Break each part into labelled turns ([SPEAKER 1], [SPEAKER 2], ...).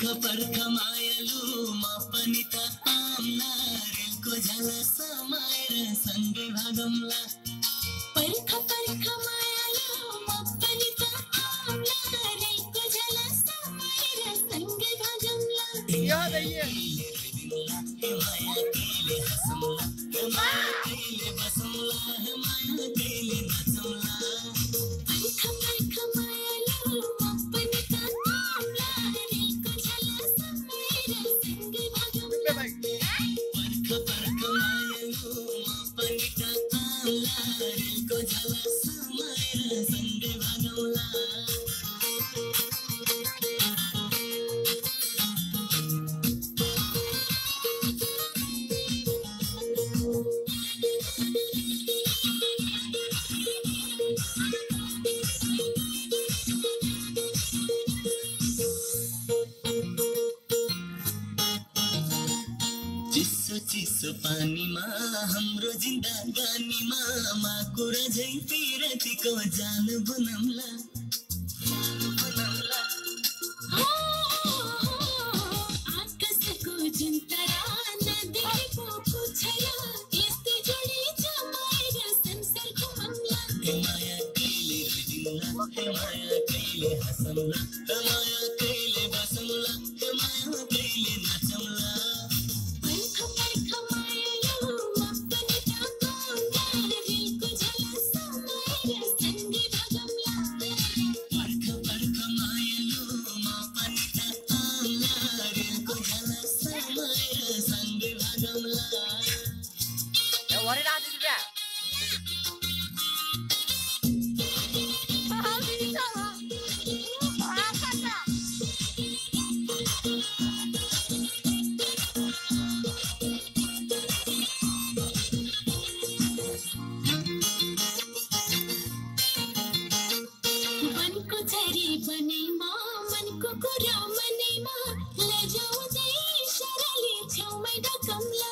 [SPEAKER 1] पर्ख मायालु म पनि त आम्ला रेलको झ्याला समाएर सँगै भागौँला पर्ख मायालु म पनि त आम्ला रेलको झ्याला समाएर सँगै भागौँला
[SPEAKER 2] याद आइए
[SPEAKER 1] माया कहिले हँसौँला माया कहिले बसौँला माया कहिले नाचौँला पर्ख मायालु म पनि त आम्ला रेलको झ्याला समाएर सँगै भागौँला पर्ख मायालु म पनि त आम्ला रेलको झ्याला समाएर सँगै भागौँला चिसो पानीमा हाम्रो जिन्दगानीमा माकुरा झै पिरतीको जाल बुनौला आकाशको जुन तारा नदेखेको पुछैल यस्तै जोडी जमाएर संसार घुमौला माया कहिले रुदिउँला माया कहिले हँसौँला माया कहिले बसौँला माया कहिले नाचौँला
[SPEAKER 2] What did I do to that?
[SPEAKER 1] मनको झरी बनैमा मनको कुरा मनैमा लजाउँदै इशाराले छेउमै ढकौँला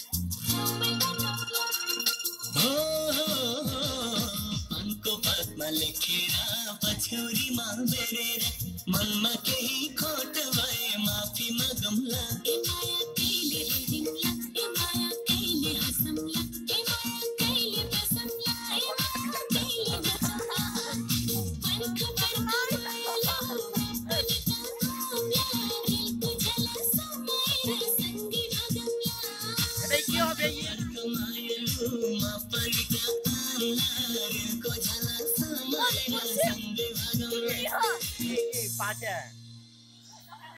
[SPEAKER 1] मनको पदमा लेखेर पछ्यौरीमा बेरेर मनमा केही खोट भए माफी मागौँला ए माया कहिले रुदिउँला ए माया कहिले हँसौँला ए माया कहिले बसौँला ए माया कहिले नाचौँला पर्ख मायालु पनि त आम्ला रेलको झ्याला समाएर सँगै भागौँला मायालु म पनि त आम्ला रेलको झ्याला समाएर सँगै भागौँला
[SPEAKER 2] Pacha.